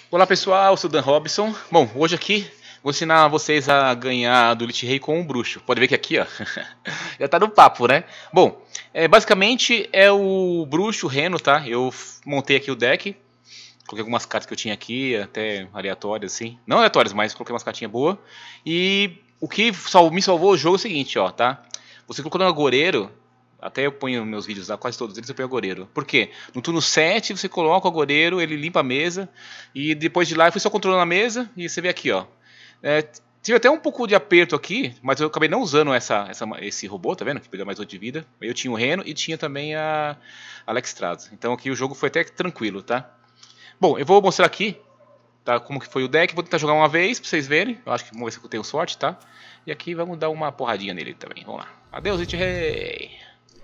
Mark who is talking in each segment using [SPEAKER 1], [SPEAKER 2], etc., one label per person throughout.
[SPEAKER 1] Olá pessoal, eu sou o Dan Robson. Bom, hoje aqui vou ensinar vocês a ganhar do Lich Rei com um bruxo. Pode ver que aqui, ó, já tá no papo, né? Bom, basicamente é o bruxo Reno, tá? Eu montei aqui o deck, coloquei algumas cartas que eu tinha aqui, até aleatórias assim. Não aleatórias, mas coloquei umas cartinhas boas. E o que me salvou o jogo é o seguinte, ó, tá? Você colocou no agoreiro. Até eu ponho meus vídeos lá, quase todos eles eu ponho agoreiro. Por quê? No turno 7 você coloca o agoreiro, ele limpa a mesa. E depois de lá eu fui só controlando a mesa. E você vê aqui, ó. Tive até um pouco de aperto aqui, mas eu acabei não usando esse robô, tá vendo? Que perdeu mais 8 de vida. Eu tinha o Reno e tinha também a Alexstrasza. Então aqui o jogo foi até tranquilo, tá? Bom, eu vou mostrar aqui, tá, como que foi o deck. Vou tentar jogar uma vez pra vocês verem. Eu acho que vamos ver se eu tenho sorte, tá? E aqui vamos dar uma porradinha nele também. Vamos lá. Adeus, Lich Rei!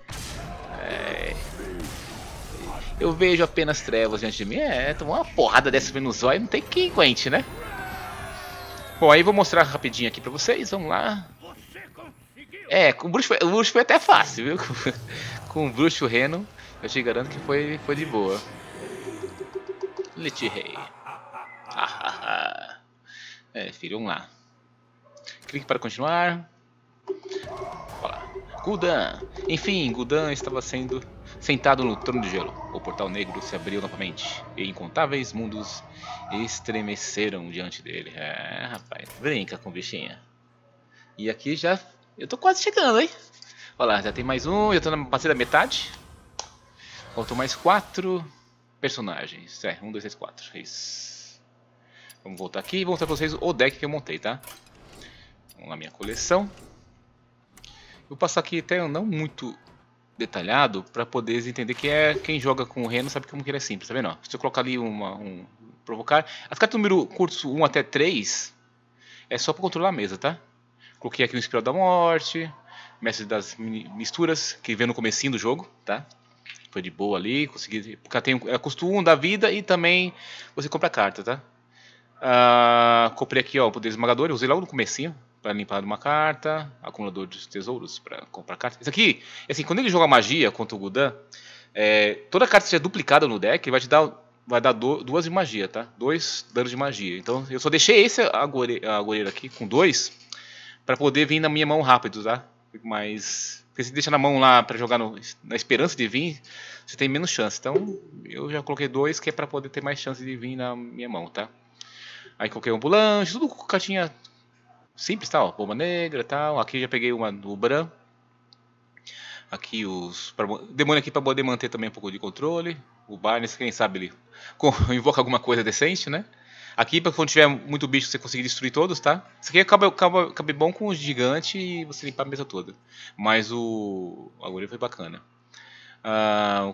[SPEAKER 1] Eu vejo apenas trevas diante de mim. Tomar uma porrada dessa no zóio não tem quem aguente, né? Bom, aí vou mostrar rapidinho aqui pra vocês. Vamos lá. Com o bruxo foi até fácil, viu? Com o bruxo Reno, eu te garanto que foi de boa. Lich Rei. Filho, vamos lá. Clique para continuar. Olha lá. Gul'dan. Enfim, Gul'dan estava sentado no trono de gelo. O portal negro se abriu novamente e incontáveis mundos estremeceram diante dele. Rapaz, brinca com o bichinho. E aqui já... eu tô quase chegando, hein? Olha lá, já tem mais um, já tô passei da metade. Faltam mais 4 personagens. 1, 2, 3, 4. Isso. Vamos voltar aqui e vou mostrar pra vocês o deck que eu montei, tá? Vamos lá, minha coleção. Vou passar aqui até não muito detalhado para poder entender que quem joga com o Reno sabe como que ele é simples, tá vendo? Ó, se eu colocar ali provocar, as cartas número curto 1 até 3 é só para controlar a mesa, tá? Coloquei aqui o Espiral da Morte, Mestre das Misturas, que vem no comecinho do jogo, tá? Foi de boa ali, consegui, porque tem custo 1 da vida e também você compra a carta, tá? Comprei aqui, ó, o Poder Esmagador, eu usei logo no comecinho para limpar uma carta, acumulador de tesouros para comprar carta. Isso aqui, assim, quando ele joga magia contra o Gul'dan, toda carta que seja duplicada no deck, ele vai dar 2 de magia, tá? 2 danos de magia. Então eu só deixei esse agoreiro aqui com 2 para poder vir na minha mão rápido, tá? Mas porque se deixa na mão lá para jogar na esperança de vir, você tem menos chance. Então eu já coloquei 2 que é para poder ter mais chance de vir na minha mão, tá? Aí coloquei um ambulante, tudo com cartinha simples, tá? Ó, bomba negra e tal. Aqui já peguei uma do Bran. Aqui demônio aqui para poder manter também um pouco de controle. O Barnes, quem sabe ele invoca alguma coisa decente, né? Aqui para quando tiver muito bicho você conseguir destruir todos, tá? Isso aqui acaba bom com o gigante e você limpar a mesa toda. Mas o agora foi bacana. O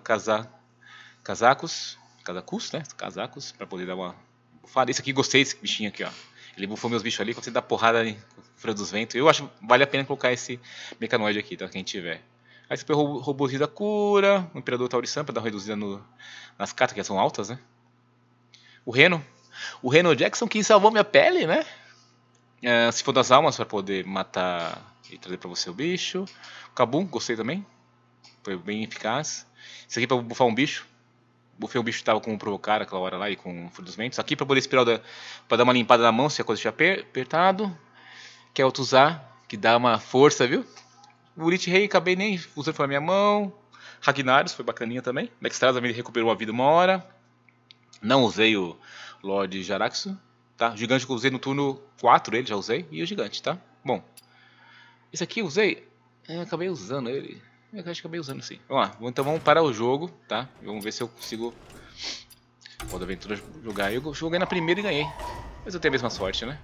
[SPEAKER 1] casacos, né? Casacos para poder dar uma bufada. Esse aqui gostei desse bichinho aqui, ó. Ele bufou meus bichos ali, quando você dá porrada ali com o freio dos ventos. Eu acho que vale a pena colocar esse mecanoide aqui, tá? Quem tiver. Aí você pegou o robôzinho da cura, o Imperador Taurisan pra dar uma reduzida nas cartas que são altas, né? O Reno Jackson que salvou minha pele, né? Se for das almas pra poder matar e trazer pra você o bicho. O Kabum, gostei também. Foi bem eficaz. Isso aqui pra bufar um bicho. Bufei um bicho que tava com o provocar aquela hora lá e com o Furo dos Ventos. Aqui pra poder espiral pra dar uma limpada na mão se a coisa estiver apertado. Que é o Tuzar, que dá uma força, viu? O Lich Rei acabei nem usando pra minha mão. Ragnarus foi bacaninha também. Alexstrasza me recuperou a vida uma hora. Não usei o Lorde Jaraxxo, tá? O gigante que eu usei no turno 4, ele já usei. E o gigante, tá? Bom. Esse aqui eu usei. Acabei usando ele. Eu acho que acabei usando sim. Vamos lá. Então vamos parar o jogo, tá? Vamos ver se eu consigo Modo Aventura jogar. Eu joguei na primeira e ganhei. Mas eu tenho a mesma sorte, né?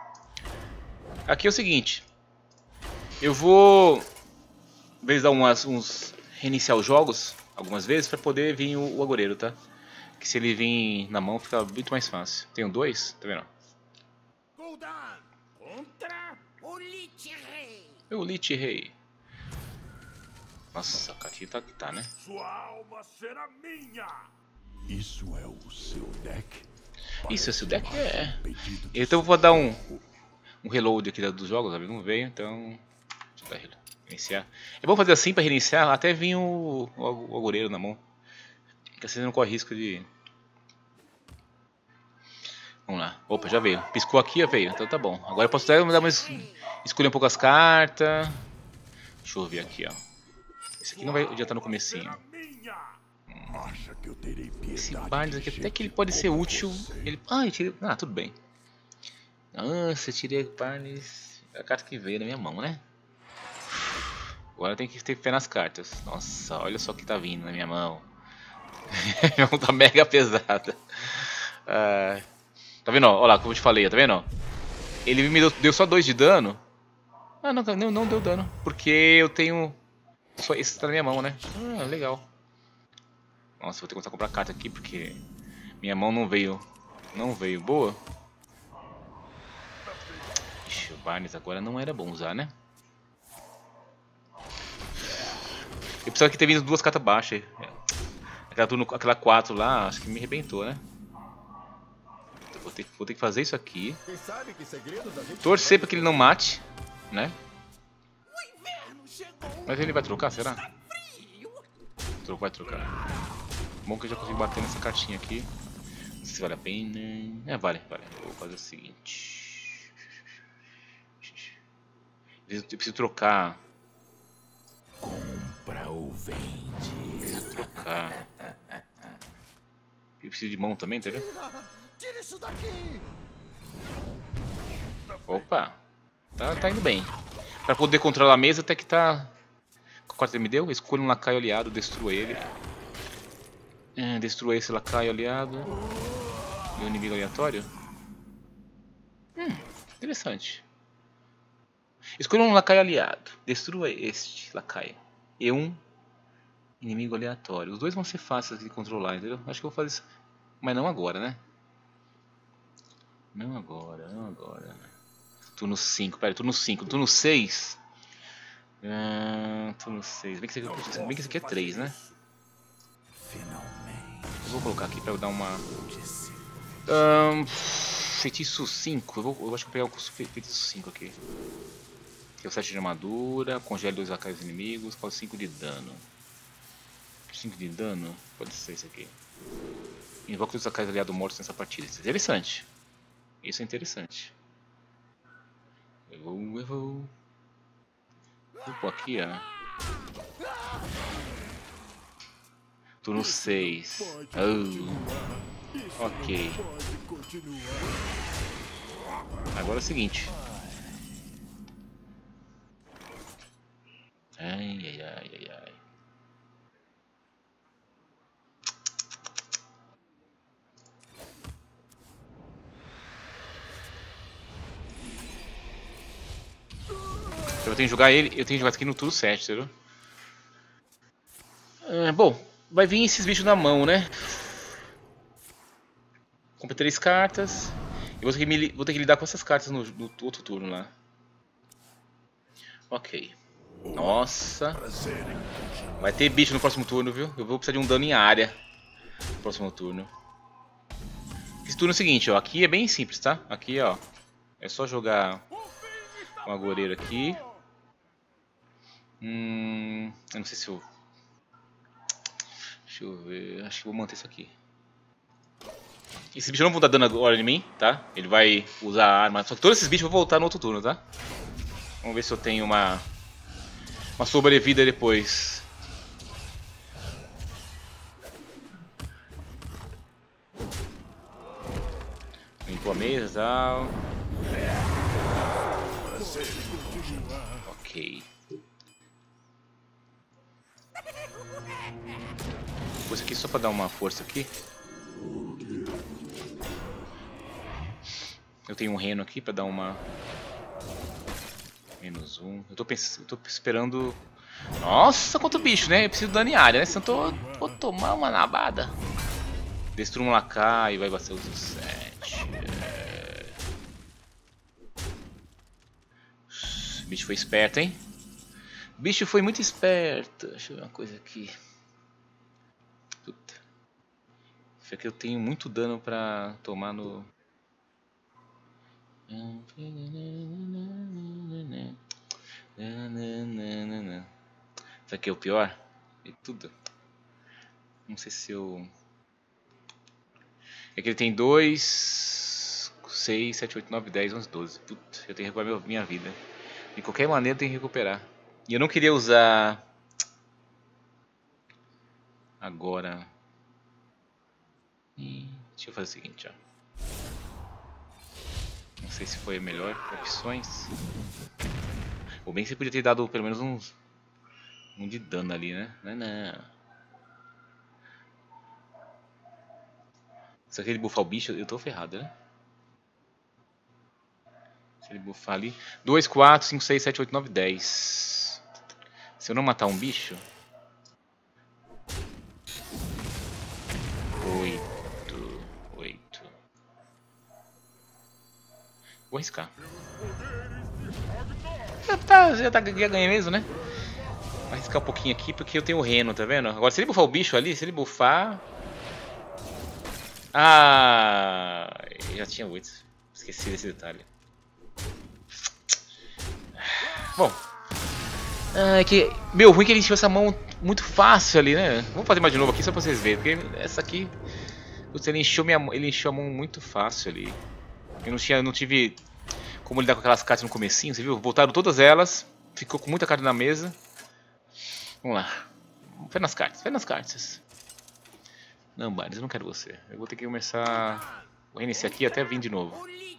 [SPEAKER 1] Aqui é o seguinte. Eu vou dar reiniciar os jogos algumas vezes para poder vir o agoreiro, tá? Que se ele vir na mão fica muito mais fácil. Tenho 2, tá vendo?
[SPEAKER 2] Gul'dan contra o Lich Rei.
[SPEAKER 1] O Lich Rei. Nossa, aqui tá, né?
[SPEAKER 2] Sua alma será minha.
[SPEAKER 3] Isso é o seu deck?
[SPEAKER 1] Isso, esse deck Então eu vou dar um reload aqui dos jogos, sabe? Não veio, então... Deixa eu reiniciar. É bom fazer assim pra reiniciar, até vir o agoreiro na mão. Porque assim não corre risco de Vamos lá. Opa, já veio. Piscou aqui, já veio. Então tá bom. Agora eu posso dar uma escolher um pouco as cartas. Deixa eu ver aqui, ó. Esse aqui não vai adiantar no comecinho.
[SPEAKER 3] Acha que eu terei
[SPEAKER 1] Esse
[SPEAKER 3] piedade
[SPEAKER 1] Barnes
[SPEAKER 3] de
[SPEAKER 1] aqui até
[SPEAKER 3] gente
[SPEAKER 1] que ele pode ser
[SPEAKER 3] como
[SPEAKER 1] útil.
[SPEAKER 3] você?
[SPEAKER 1] Ele... Ah, eu tirei... Ah, tudo bem. Nossa, eu tirei Barnes. A carta que veio na minha mão, né? Agora tem que ter fé nas cartas. Nossa, olha só o que tá vindo na minha mão. Minha mão tá mega pesada. Ah, tá vendo? Olha lá, como eu te falei, tá vendo? Ele me deu só 2 de dano. Ah, não deu dano. Porque eu tenho... Só esse tá na minha mão, né? Ah, legal. Nossa, vou ter que começar a comprar carta aqui porque minha mão não veio boa. Ixi, o Barnes agora não era bom usar, né? Eu precisava que ter vindo 2 cartas baixas. Aquela 4 lá, acho que me arrebentou, né? Eu vou ter que fazer isso aqui. Torcer para que ele não mate, né? Mas ele vai trocar, será? Vai trocar. Bom que eu já consigo bater nessa cartinha aqui. Não sei se vale a pena. É, vale. Eu vou fazer o seguinte. Eu preciso trocar.
[SPEAKER 3] Compra ou vende?
[SPEAKER 1] Trocar. Eu preciso de mão também, entendeu?
[SPEAKER 2] Tira isso daqui!
[SPEAKER 1] Opa! Tá indo bem. Pra poder controlar a mesa até que tá... Qual carta ele me deu? Escolha um lacaio aliado, destrua ele. Destrua esse lacaio aliado. E o inimigo aleatório? Interessante. Escolha um lacaio aliado. Destrua este lacaio. E um inimigo aleatório. Os dois vão ser fáceis de controlar, entendeu? Acho que eu vou fazer isso. Mas não agora, né? Não agora. Turno 5, pera, turno 5. Turno 6. Turno 6. Bem que esse aqui é 3, né? Eu vou colocar aqui pra eu dar uma... feitiço 5. Eu acho que eu vou pegar o feitiço 5 aqui. Que é o 7 de armadura. Congele 2 lacaios inimigos. Causa 5 de dano. 5 de dano? Pode ser isso aqui. Invoca os lacaios aliados mortos nessa partida. Isso é interessante. Isso é interessante. Eu vou... Vou pôr aqui, ó. Turno 6. Ok. Agora é o seguinte. Ai. Eu tenho que jogar ele, eu tenho que jogar isso aqui no turno 7, entendeu? Bom, vai vir esses bichos na mão, né? Comprei 3 cartas. Eu vou ter que lidar com essas cartas no outro turno lá. Ok. Nossa. Vai ter bicho no próximo turno, viu? Eu vou precisar de um dano em área no próximo turno. Esse turno é o seguinte, ó. Aqui é bem simples, tá? Aqui, ó. É só jogar um agoureiro aqui. Eu não sei se eu... Deixa eu ver... Acho que vou manter isso aqui. Esses bichos não vão dar dano agora em mim, tá? Ele vai usar a arma. Só que todos esses bichos vão voltar no outro turno, tá? Vamos ver se eu tenho uma sobrevida depois. Limpou a mesa e tal. Ok. Vou isso aqui só pra dar uma força aqui. Eu tenho um reno aqui pra dar uma... -1. Eu tô esperando... Nossa, quanto bicho, né? Eu preciso de dano em área, né? Senão eu vou tomar uma nabada. Destrua um lacaio, vai bater os 7. O bicho foi esperto, hein? O bicho foi muito esperto. Deixa eu ver uma coisa aqui. Puta. Isso aqui eu tenho muito dano pra tomar no... Isso aqui é o pior de tudo. Não sei se eu... É que ele tem 2, 6, 7, 8, 9, 10, 11, 12. Putz, eu tenho que recuperar minha vida. De qualquer maneira eu tenho que recuperar. E eu não queria usar... Agora... Deixa eu fazer o seguinte, ó. Não sei se foi a melhor opções. Ou bem que você podia ter dado pelo menos um de dano ali, né? Não. Se ele buffar o bicho, eu tô ferrado, né? Se ele buffar ali... 2, 4, 5, 6, 7, 8, 9, 10. Se eu não matar um bicho... 8. Vou arriscar. Já ganhei mesmo, né? Vou arriscar um pouquinho aqui porque eu tenho o Reno, tá vendo? Agora se ele buffar o bicho ali, se ele buffar... Ah, já tinha 8. Esqueci desse detalhe. Bom. É que... Meu, ruim que ele encheu essa mão muito fácil ali, né? Vamos fazer mais de novo aqui só pra vocês verem. Porque essa aqui... Ele encheu a mão muito fácil ali. Eu não tive como lidar com aquelas cartas no comecinho, você viu? Voltaram todas elas. Ficou com muita carta na mesa. Vamos lá. Fé nas cartas. Não, Barnes, eu não quero você. Eu vou ter que começar... Vou reiniciar aqui até vir de novo.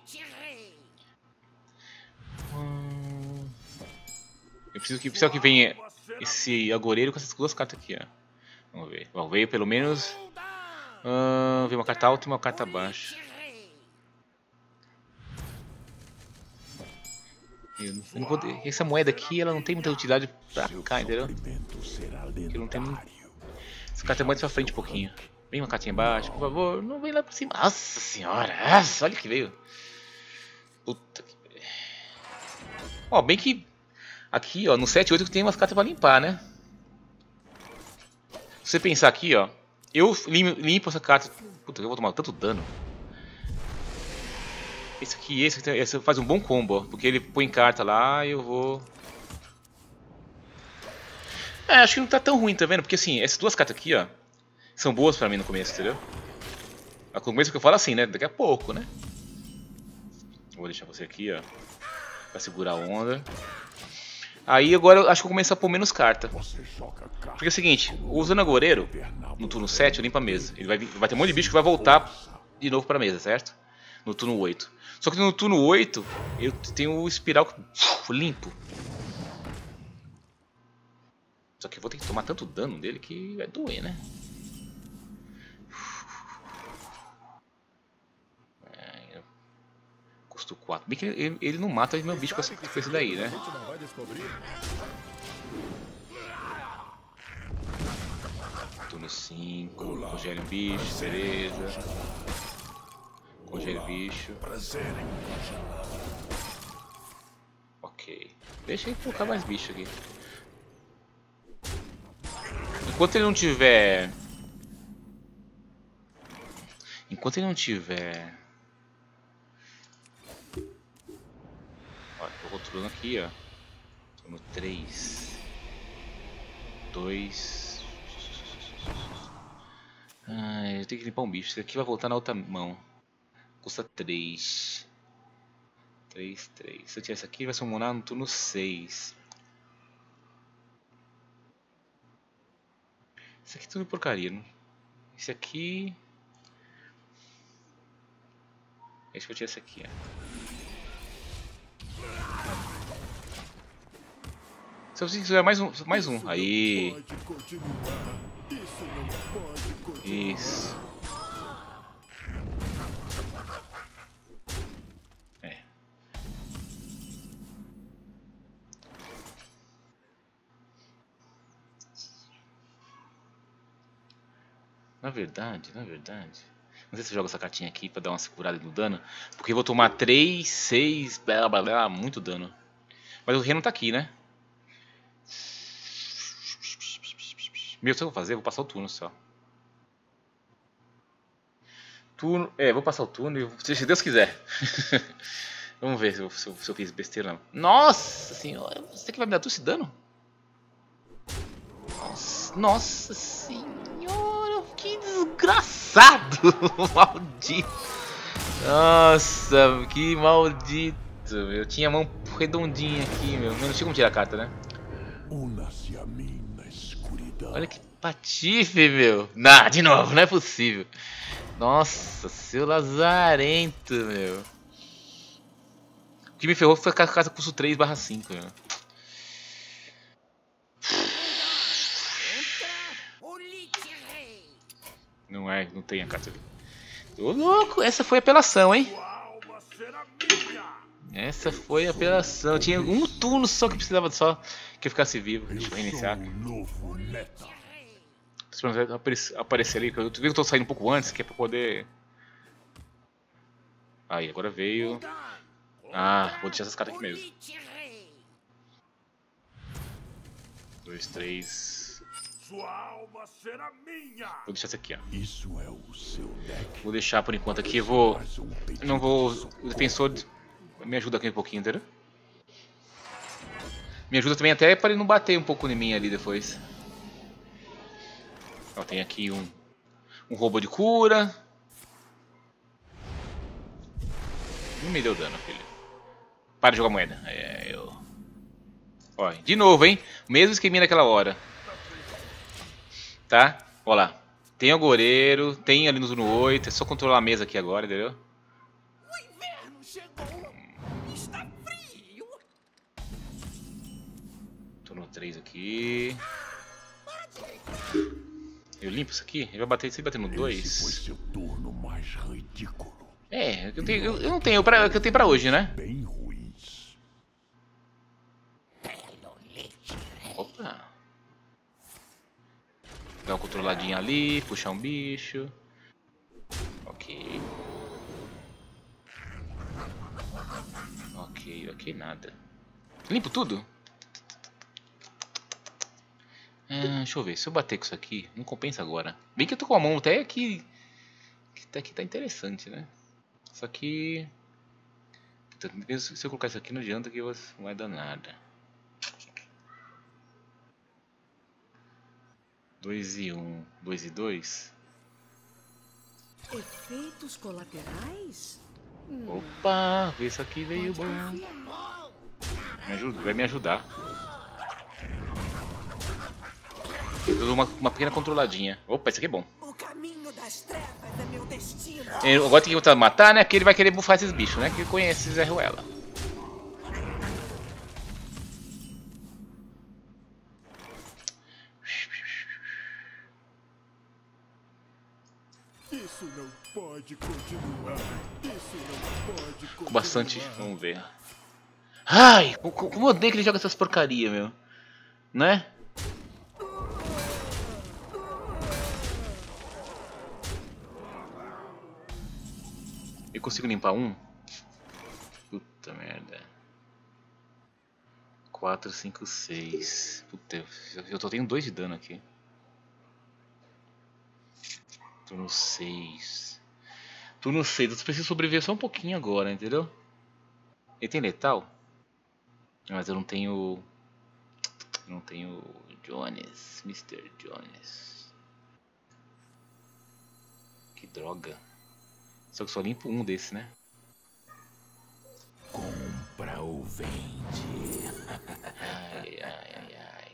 [SPEAKER 1] Eu preciso que venha esse agoreiro com essas duas cartas aqui, ó. Vamos ver. Bom, veio pelo menos... veio uma carta alta e uma carta baixa. Eu não vou... Essa moeda aqui, ela não tem muita utilidade pra cá, entendeu? Porque não tem... Essa carta é mais pra frente um pouquinho. Vem uma cartinha embaixo, por favor. Não vem lá pra cima. Nossa senhora. Nossa, olha que veio. Puta que... Ó, bem que... Aqui, ó, no 7 e 8 tem umas cartas pra limpar, né? Se você pensar aqui, ó. Eu limpo essa carta. Puta, eu vou tomar tanto dano. Esse faz um bom combo, ó. Porque ele põe carta lá e eu vou... acho que não tá tão ruim, tá vendo? Porque assim, essas duas cartas aqui, ó. São boas pra mim no começo, entendeu? No começo que eu falo assim, né? Daqui a pouco, né? Vou deixar você aqui, ó. Pra segurar a onda. Aí agora eu acho que eu vou começar a pôr menos carta. Porque é o seguinte, usando agoreiro, no turno 7 eu limpo a mesa. Ele vai ter um monte de bicho que vai voltar de novo pra mesa, certo? No turno 8. Só que no turno 8 eu tenho o espiral limpo. Só que eu vou ter que tomar tanto dano dele que vai doer, né? Custo 4. Bem que ele não mata meu bicho com esse daí, né? Turno 5. Congele um bicho, beleza. Congele o bicho. Ok. Deixa ele colocar mais bicho aqui. Enquanto ele não tiver... Ó, tô controlando aqui, ó. Turno 3. 2. Eu tenho que limpar um bicho. Esse aqui vai voltar na outra mão. Custa 3. 3. Se eu tiver esse aqui, vai summonar no turno 6. Esse aqui é tudo porcaria, né? Esse aqui... Esse que eu tinha esse aqui, ó. Se eu quiser mais um. Aí. Isso. Na verdade. Não sei se eu jogo essa cartinha aqui pra dar uma segurada no dano. Porque eu vou tomar 3, 6, blá blá blá, muito dano. Mas o Reno tá aqui, né? Meu, o que eu vou fazer? Eu vou passar o turno só. Vou passar o turno, se Deus quiser. Vamos ver se eu fiz besteira não. Nossa senhora, você que vai me dar todo esse dano? Nossa senhora, que desgraçado! Maldito! Nossa, que maldito. Eu tinha a mão redondinha aqui, meu. Não tinha como tirar a carta, né?
[SPEAKER 3] Una-se a mim na escuridão.
[SPEAKER 1] Olha que patife, meu. Nah, de novo, não é possível. Nossa, seu lazarento, meu. O que me ferrou foi a casa custo 3/5, meu. Não tem a carta ali. Ô louco, essa foi apelação, hein? Essa foi apelação. Tinha um turno só que precisava só que eu ficasse vivo. Deixa eu reiniciar.
[SPEAKER 3] Novo meta.
[SPEAKER 1] Esperando aparecer ali. Tu viu que eu tô saindo um pouco antes, que é pra poder. Aí, agora veio. Ah, vou deixar essas cartas aqui mesmo. 2, 3.
[SPEAKER 3] Sua alma será minha.
[SPEAKER 1] Vou deixar essa aqui, ó.
[SPEAKER 3] Isso é o seu deck.
[SPEAKER 1] Vou deixar por enquanto aqui. Vou.
[SPEAKER 3] Faz um pedido.
[SPEAKER 1] Não vou. O defensor me ajuda aqui um pouquinho, entendeu? Me ajuda também até para ele não bater um pouco em mim ali depois. Ó, tem aqui um robô de cura. Não me deu dano, filho. Para de jogar moeda. É, eu. Ó, de novo, hein? Mesmo esqueminha daquela hora. Tá? Ó lá. Tem o goreiro, tem ali no turno 8. É só controlar a mesa aqui agora, entendeu?
[SPEAKER 2] O inverno chegou. Está frio.
[SPEAKER 1] Turno 3 aqui. Eu limpo isso aqui? Ele vai bater, se bater no 2.
[SPEAKER 3] Esse foi seu turno mais ridículo.
[SPEAKER 1] É, eu não tenho o que eu tenho pra hoje, né?
[SPEAKER 3] Bem ruins.
[SPEAKER 1] Opa. Dar uma controladinha ali, puxar um bicho. Ok. Ok, nada. Limpo tudo? Deixa eu ver, se eu bater com isso aqui, não compensa agora. Bem que eu tô com a mão até aqui. Que tá interessante, né? Só que. Se eu colocar isso aqui não adianta que não vai dar nada. 2 e 1, 2 e 2.
[SPEAKER 4] Efeitos colaterais?
[SPEAKER 1] Opa, isso aqui veio bom. Vai me ajudar. Eu dou uma pequena controladinha. Opa, isso aqui é bom.
[SPEAKER 2] O caminho das trevas é meu destino.
[SPEAKER 1] Eu agora tem que botar matar, né? Porque ele vai querer bufar esses bichos, né? Que conhece Zé Ruela.
[SPEAKER 3] Isso não pode continuar. Isso não pode continuar.
[SPEAKER 1] Com bastante. Vamos ver. Ai! Como eu odeio que ele joga essas porcaria, meu. Né? Eu consigo limpar um? Puta merda. 4, 5, 6. Puta, eu tô tendo 2 de dano aqui. Turno 6. Turno 6, eu preciso sobreviver só um pouquinho agora, entendeu? Ele tem letal? Mas eu não tenho... Não tenho... Jones. Mr. Jones. Que droga. Só que só limpo um desse, né?
[SPEAKER 3] Compra ou vende.
[SPEAKER 1] Ai.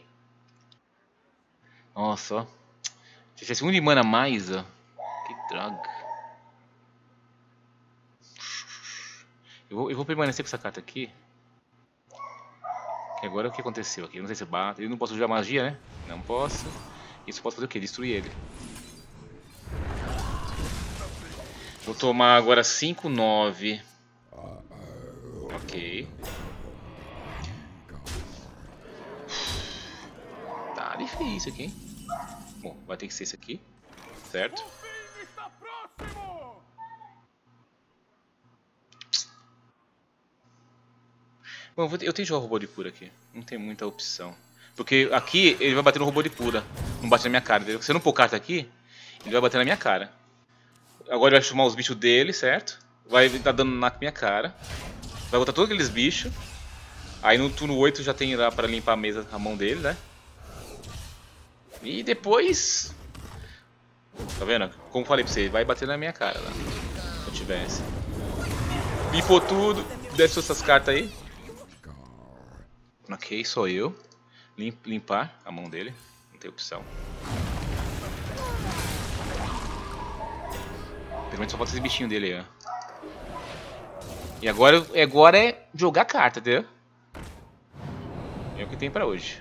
[SPEAKER 1] Nossa, ó. Se tivesse um de mana a mais, ó. Que droga. Eu vou permanecer com essa carta aqui. Que agora o que aconteceu aqui? Eu não sei se bate. Eu não posso usar magia, né? Não posso. Isso posso fazer o quê? Destruir ele. Vou tomar agora 5, 9. Ok. Tá difícil aqui, hein? Bom, vai ter que ser esse aqui. Certo? Bom, eu tenho que jogar o robô de cura aqui. Não tem muita opção. Porque aqui ele vai bater no robô de cura. Não bate na minha cara, entendeu? Se eu não pôr carta aqui, ele vai bater na minha cara. Agora ele vai chamar os bichos dele, certo? Vai dar dano na minha cara. Vai botar todos aqueles bichos. Aí no turno 8 já tem lá pra limpar a mesa, a mão dele, né? E depois... Tá vendo? Como falei pra você, vai bater na minha cara lá. tivesse. Limpou tudo. Desce essas cartas aí. Ok, sou eu. Limpar a mão dele. Não tem opção. Pelo menos só falta esse bichinho dele aí, ó. E agora é jogar carta, entendeu? É o que tem pra hoje.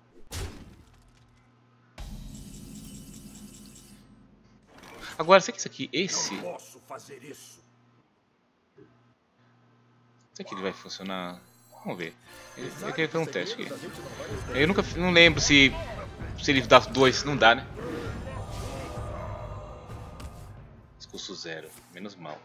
[SPEAKER 1] Agora, será que isso aqui, esse...
[SPEAKER 3] Não posso fazer isso.
[SPEAKER 1] Será que ele vai funcionar? Vamos ver. Eu queria fazer um teste aqui. Eu não lembro se ele dá 2, não dá, né? Custo 0, menos mal.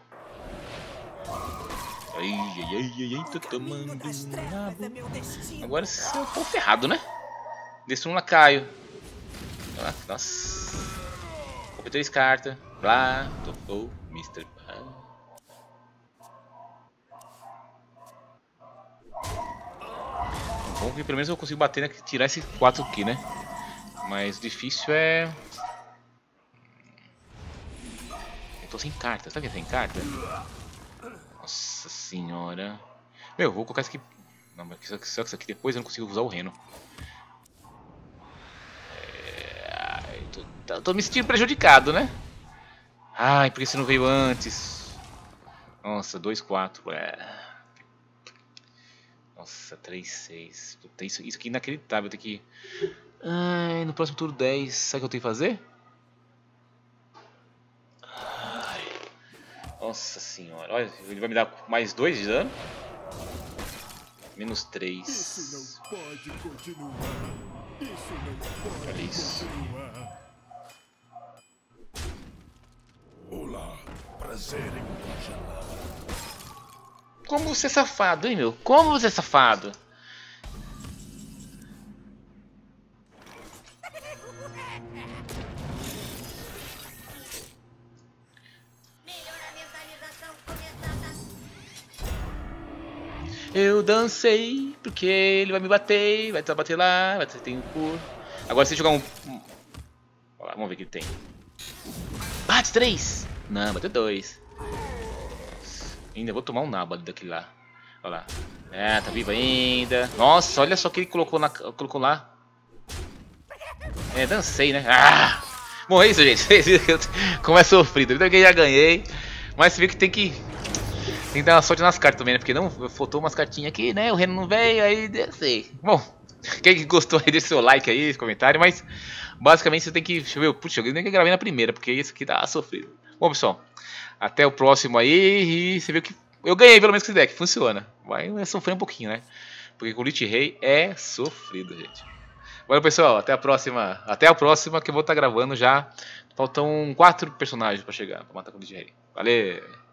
[SPEAKER 1] Ai, tô tomando nabo. Agora eu tô ferrado, né? Desse um lá caio. Nossa. Comprei 3 cartas. Blá, topou, Mr. Bom que pelo menos eu consigo bater, né? Tirar esse 4 aqui, né? Mas difícil é... Eu tô sem carta, sabe que é sem carta? Nossa senhora. Meu, vou colocar isso aqui. Não, mas só que isso aqui depois eu não consigo usar o reno. Tô me sentindo prejudicado, né? Ai, por que você não veio antes? Nossa, 2, 4. Nossa, 3, 6. Isso aqui é inacreditável. Eu tenho que... Ai, no próximo turno 10. Sabe o que eu tenho que fazer? Nossa senhora, olha, ele vai me dar mais 2 de dano. Menos 3.
[SPEAKER 3] Isso não pode continuar. Isso não pode
[SPEAKER 1] Olha isso.
[SPEAKER 3] continuar. Olá, prazer em congelar.
[SPEAKER 1] Como você é safado, hein, meu? Como você é safado? Eu dancei, porque ele vai me bater, vai bater lá, vai ter tempo. Agora se jogar um... Olha lá, vamos ver o que ele tem. Bate 3! Não, bateu 2. Ainda vou tomar um nabo ali daquele lá. Olha lá. É, tá vivo ainda. Nossa, olha só o que ele colocou lá. É, dancei, né? Ah! Bom, é isso, gente. Como é sofrido. Eu já ganhei. Mas você viu que tem que dar uma sorte nas cartas também, né? Porque não faltou umas cartinhas aqui, né? O Reno não veio, aí sei. Bom, quem gostou aí, deixa seu like aí, comentário. Mas basicamente você tem que... Deixa eu ver. Puxa, eu nem gravei na primeira, porque isso aqui tá sofrido. Bom, pessoal. Até o próximo aí. E você viu que eu ganhei pelo menos com esse deck. Funciona. Vai sofrer um pouquinho, né? Porque com o Lich Rei é sofrido, gente. Valeu, pessoal. Até a próxima. Até a próxima que eu vou estar gravando já. Faltam 4 personagens pra chegar. Pra matar com o Lich Rei. Valeu.